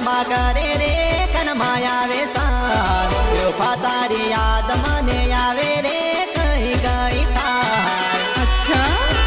मा करे रे कन माया वे सार बेवफा तारी याद मने आवे रे कहीं कहीं तार। अच्छा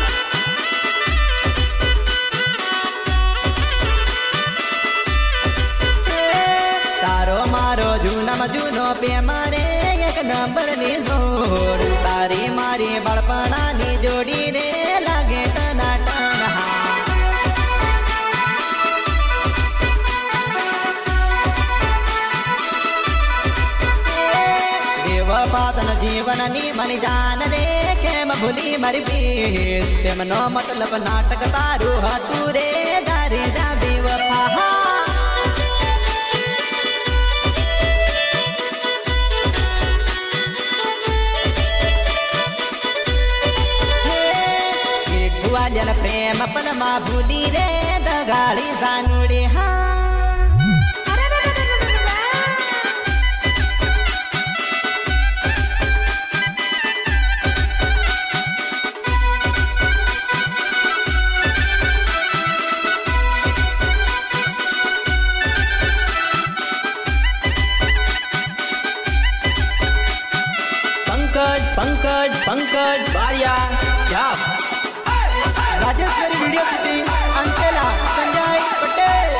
तारो मारो जूनम जूनो प्रेम रे एक नंबर नी जोड़ तारी मारी बड़पणा नी जोड़ी रे लागे टना टना। पातन जीवन नी मन जान रे खेम भूली मर पीर तेमनो मतलब नाटक तारू हतू रे दारे जा बेवफा। ग्वालियर प्रेम पलमा भूली रे दगाड़ी जानुड़े हाँ। पंकज पंकज बारिया जाप राजेश्वरी वीडियो शूटिंग अंकेला संजय पटेल।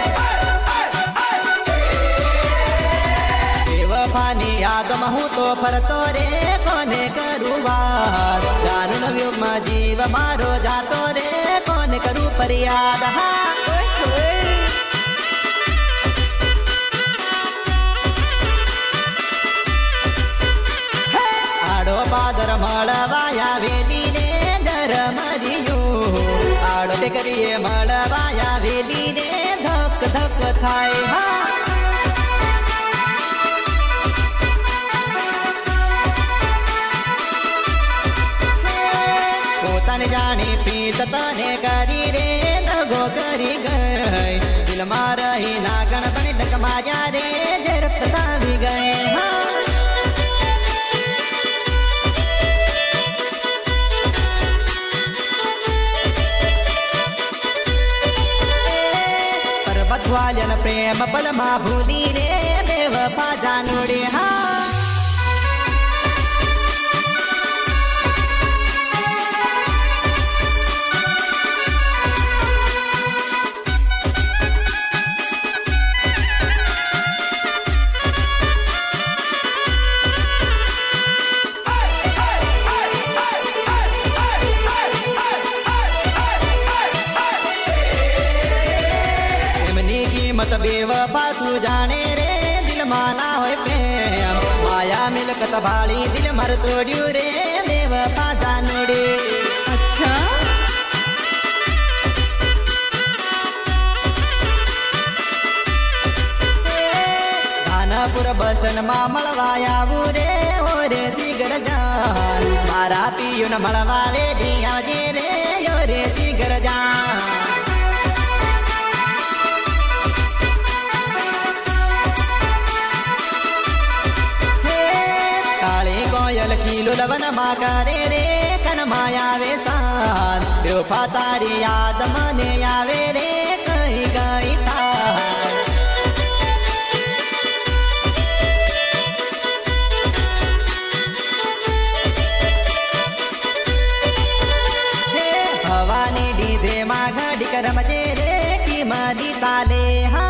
बेवफानी याद महू तो फरतो रे कोने करू बात जानून युग में जीव मारो जातो रे कोने करू फरियाद। बादर मळवाया वेली ने दर मरियो आड़ो ते करिए मळवाया वेली ने धक धक थाय पोताने जानी पीत तने करी रे दगो करी गए दिल मारही नागण बने डक माया रे जरपता भी गए। ग्वालियर प्रेम पलमा भूली रे बेवफा जानुड़े हाँ। मत बेवफा तू जाने रे दिल माना होए प्रेम माया मिलकत भाली दिल मर तोड़ियो रे बेवफा जानुड़े। अच्छा खानापुर बस स्टैंड मा मलवाया रे ओ रे दिगर जान मारा पियो न मलवाले दिया जे रे ओ रे दिगर जान। कोयल किलो लवन मा करे रे कन माया वे सान बेवफा तारी याद मने आवे रे कहीं कहीं तार। भवानी डीजे मा घड़ी कर मजे रे की मारी ताले हाँ।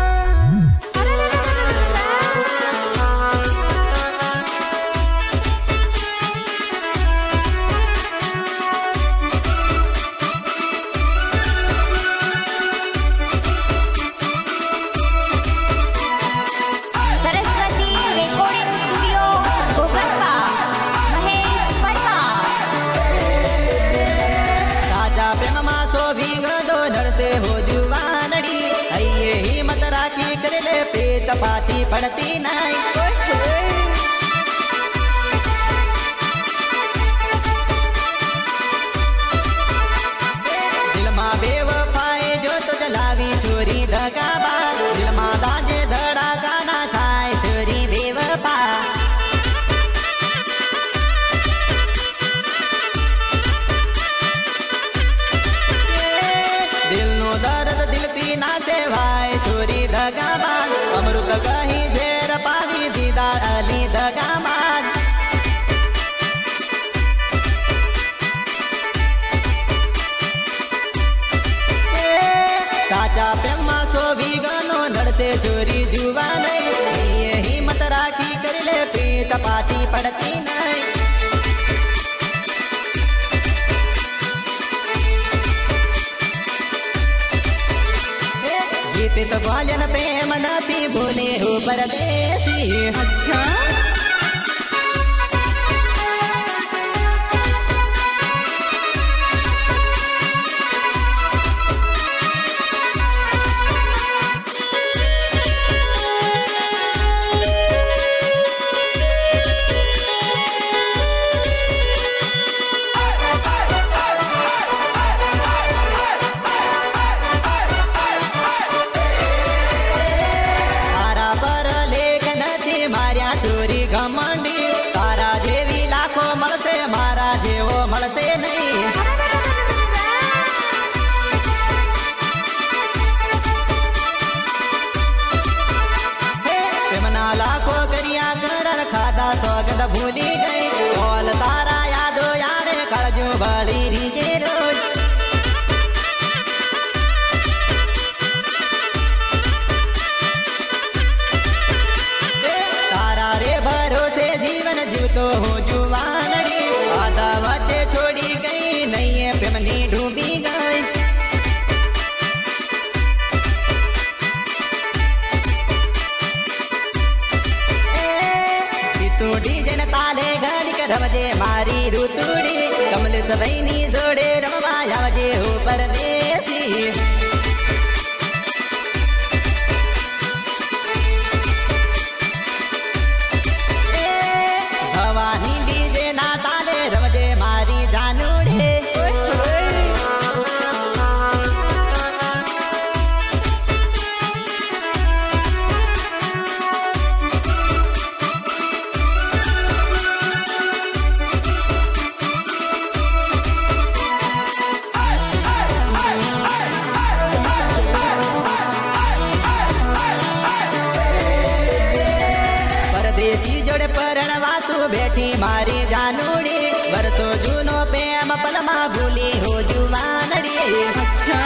पाती पड़ती नहीं दिल माँ बेवफाए जो तो जलावी चोरी धगाबा दिल माँ दाजे धड़ा गाना खाए चोरी बेवफा। दिल नो दर्द दिल ती ना से भाई चोरी धगाबा तो कहीं झेर पावी दीदार अली दगाबाज साचा प्रेम सो भी गनो लड़ते चोरी जुआ नहीं ये हिम्मत राखी कर ले पीत पाती पड़ती नहीं तो बालन प्रेम नती भूले हो परदेसी अच्छा મળશે નહીં પ્રેમના લાખો કર્યા કર ખાધા સોગંદ ભૂલી ગઈ બોલ તારા યાદો યારે કાળજો બળી રીજે રોજ તારા રે ભરોસે જીવન જીવતો હું જુવાનડી આદા વચ્ચે छोड़ी गई नहीं है प्रेमनी डूबी गई तूड़ी जन ताले घड़ी कर रमजे मारी ऋतुड़ी कमल सबैनी जोड़े रमवा आवजे हो परदेसी भवानी डीजे ना ताले रमजे मारी जानूड़े परदेसी जोड़े परणवासु बैठी मारी जानूड़ी वर्षो जूनो प्रेम पलमा भूली हो जुवानड़ी अच्छा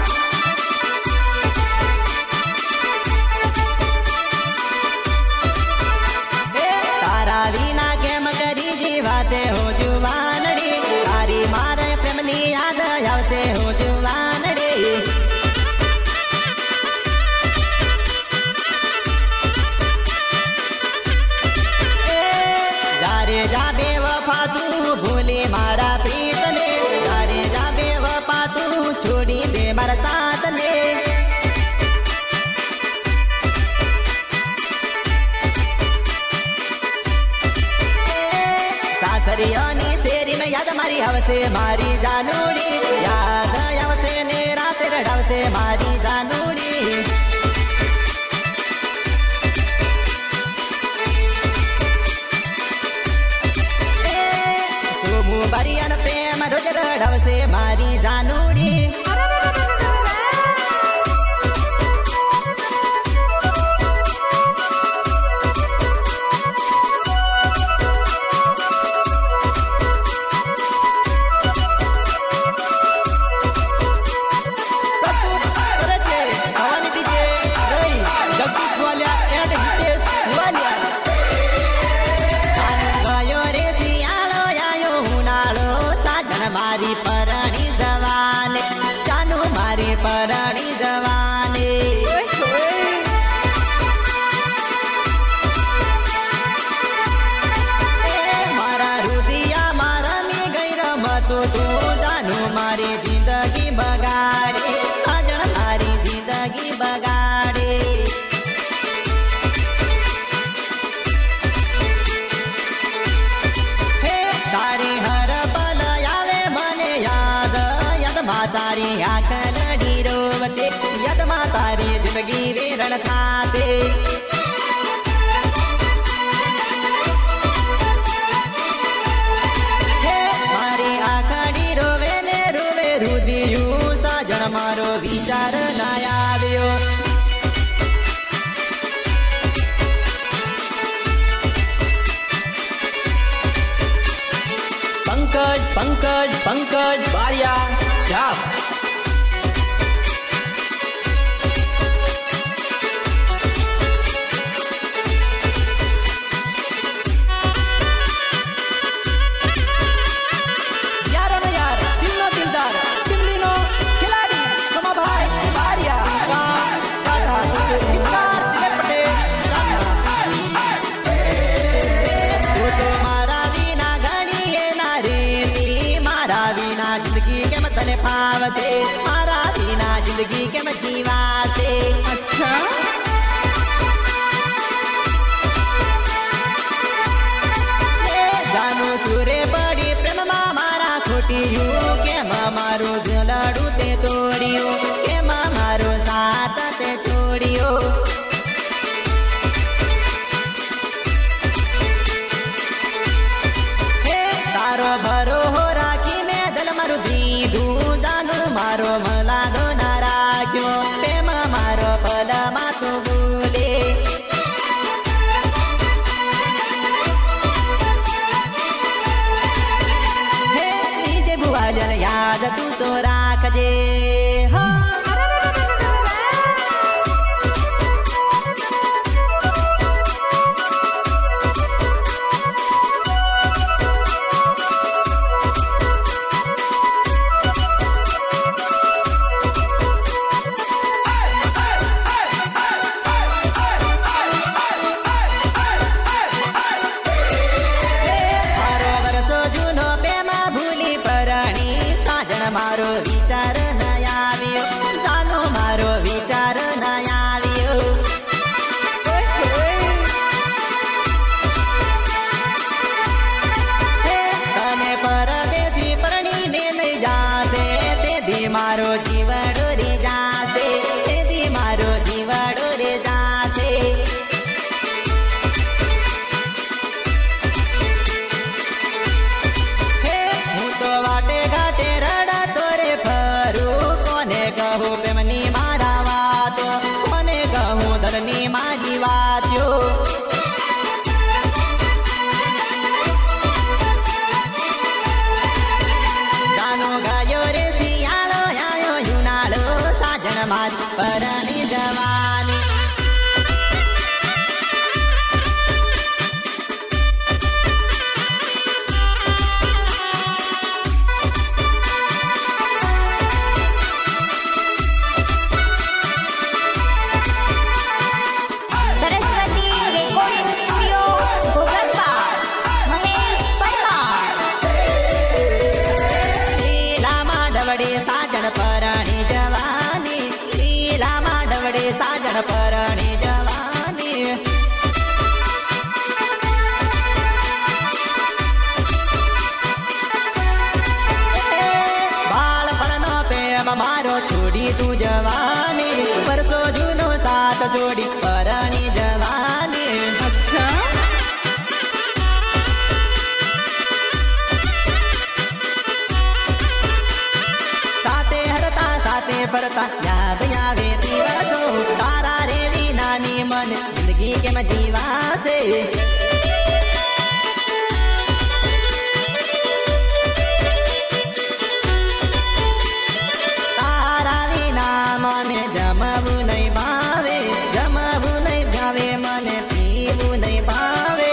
तारा विना केम करी जीवाते हो जुवानड़ी तारी मारे प्रेमनी याद आवते हो जुवानड़ी जाबे वफा तू भूले मारा प्रीत ने जारे जाबे वफा तू छोड़ी दे मारा साथ ने सासरियोनी सेरी में याद मारी हवसे मारी जानूड़ी याद हवसे ने रात रड़ावसे मारी जानूड़ी बरियन प्रेम रोज रड़वसे मारी जानूड़ी मारी परणी जवाने जानू मारी परणी जवाने मारा रुदिया मारा मी गई रमतो तू जानू मारी जिंदगी बगाड़े अजण मारी जिंदगी बगाड़े तारी हर तारी आंखन ढीरोवते यदमा तारी जिंदगी वेरण खाते मारी आंखनी रोवे ने रोवे रुदियू साजन मारो विचार ना आव्यो पंकज बारिया जाप। मारा बिना जिंदगी के मैं जीवा से। अच्छा जानू तुरे बड़ी प्रेम मारा खोटियो के मारो लड़ू ते तोड़ियो के मारो साथ ते छोड़ियो। तारो भरो हो राखी में दल मारू दीदू मारो मला दो नाराग्यो प्रेम मारो पद मातो बोले। हे नीजे बुआ जन याद तू तो राखजे। मारो विचार न आव्यो जानो मारो विचार न आव्यो। तने परदेसी परणी ने नहीं जाते तेदी मारो जीवड़ो रे जाते तेदी मारो जीवड़ो रे जाते। हूँ तो वाटे घाटे कहूँ प्रेमनी मारा वातो कोने कहूँ धरनी माजी वात्यो। जानो गायो रे सियालो आयो युनालो साजन मारी परनी जवानी। साजन परणी जवानी लीला माडवड़े साजन परणी जवानी। बालपणनो प्रेम मारो छोड़ी तू जवानी परसो जूनो साथ जोड़ी परणी जवानी। अच्छा परता याद आवे दिवसो तारा रे नानी मन जिंदगी के मैं जीवा से। तारा विना मन जमबू नहीं भावे जमबू नहीं भावे मन पीबू नहीं भावे।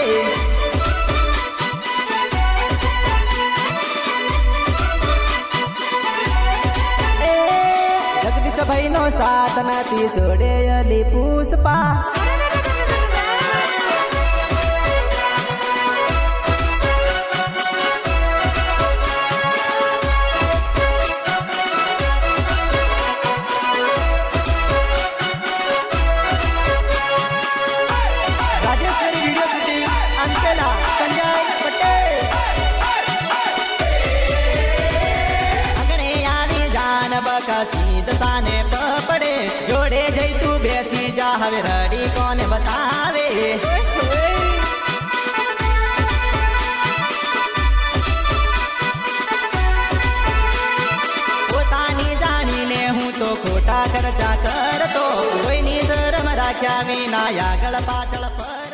भाई नो साथ नती सोड़े अली पुष्पा। राजेश्वरी वीडियो शूटिंग अंकेला संजय पटेल। अगने आवी जान बका सीध साने पड़े जोड़े जई तू बेसी जा हवे रड़ी कौन बतावे। पोतानी जानी ने हूँ तो खोटा खर्चा कर तो कोई नी शर्म राख्या विना यागल पाचल पर।